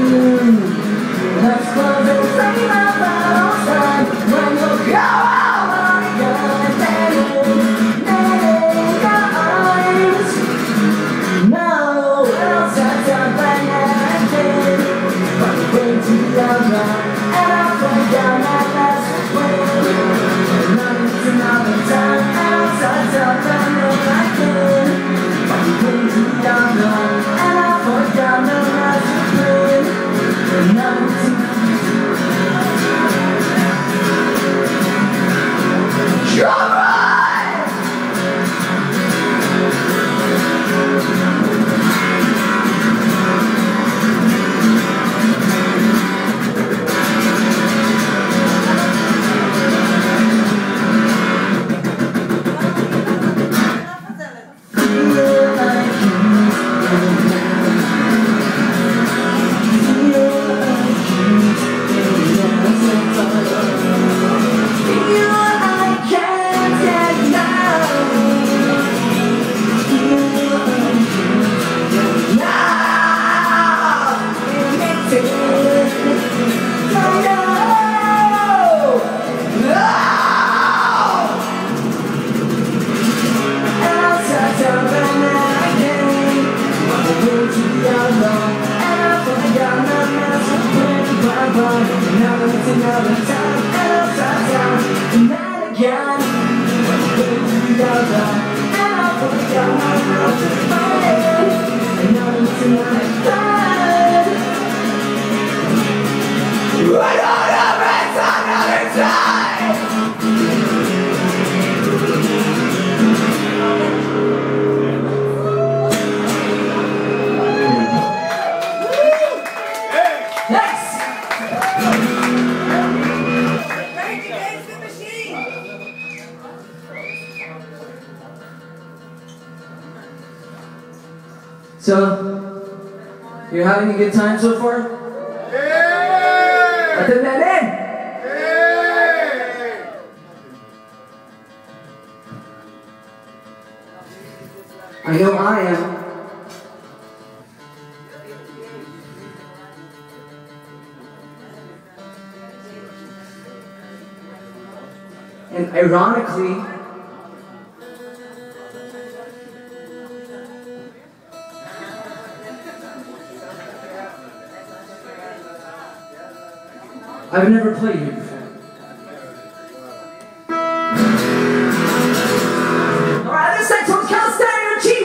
Let's close and say my final time when you go over your letting eyes. No, I'll set up an ending, but way too young and I'll play down that last win. Another time, and I'll set up an ending, but way too young and I'll play down the last win. Another time, and I'll start down, and then again, but we're together, and I'll put down my mouth to find it. Another time, right on every time, another time. Thanks. So, you're having a good time so far? Yeah! Attend that in! Yeah! I know I am. And ironically, I've never played here before. Alright, this next one's called Stereo TV!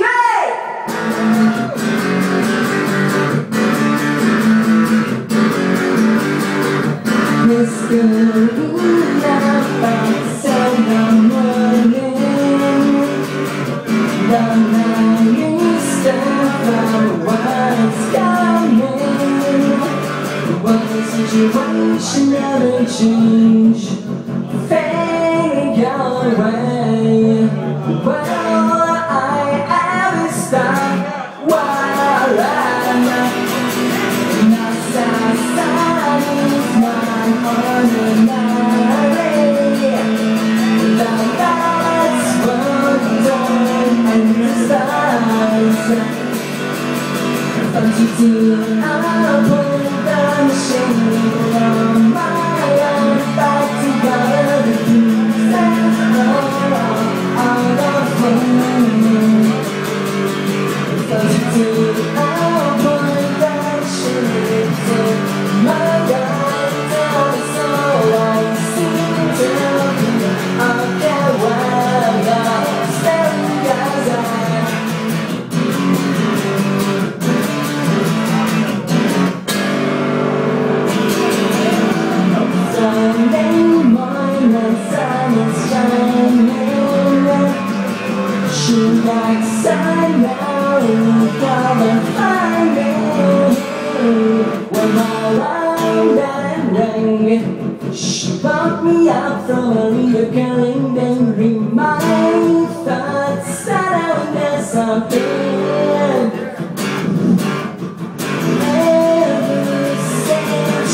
Situation never change, fading away. Well, I am stuck while I'm not satisfied. My ordinary, that's what dawn and the stars. But you do, I'll put the machine on my own back together. The pieces all the flame. But you do, I'll put the machine on my own down. So I seem to get well, staring as I outside now, gotta find me. When my alarm rang, she bumped me up from a little killing, then remind thoughts that I would miss something. Every single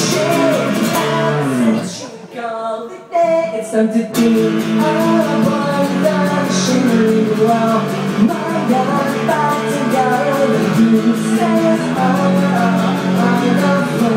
she called it day. It's time to do all one that she well. My God, back together, the pieces are on the floor.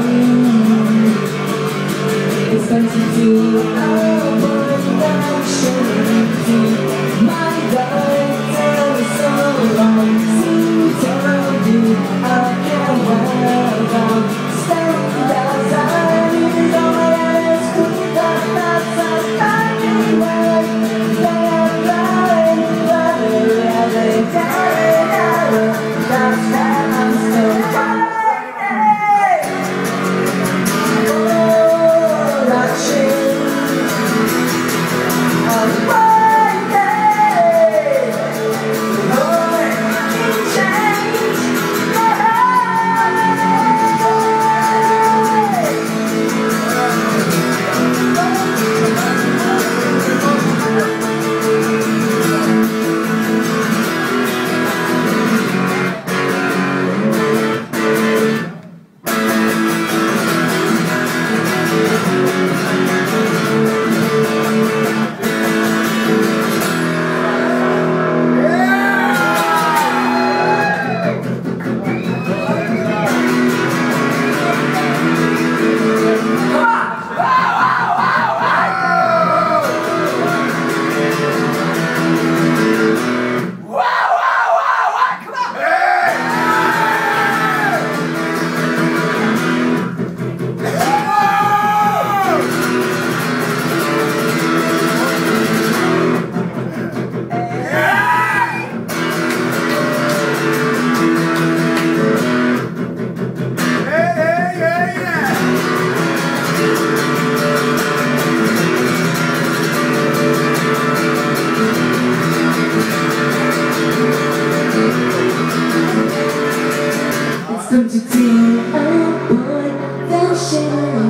Time to dream upon fashion.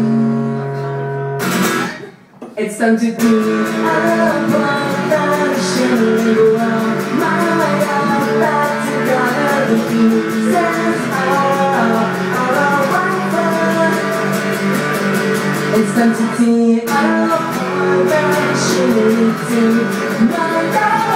It's time to dream upon fashion. Go on my out back together. The pieces are alright. It's time to dream upon fashion. My